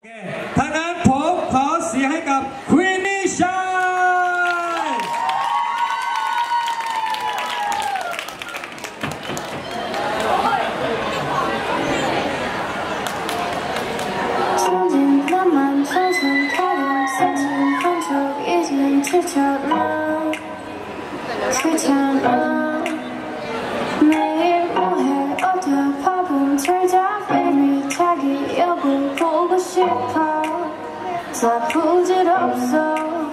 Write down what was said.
ทางนั้นผมขอเสียงให้กับ Queenie Shine 매일 뭐해 어두운 밥은 틀자 매일 자기 여보 보고 싶어 다 부질없어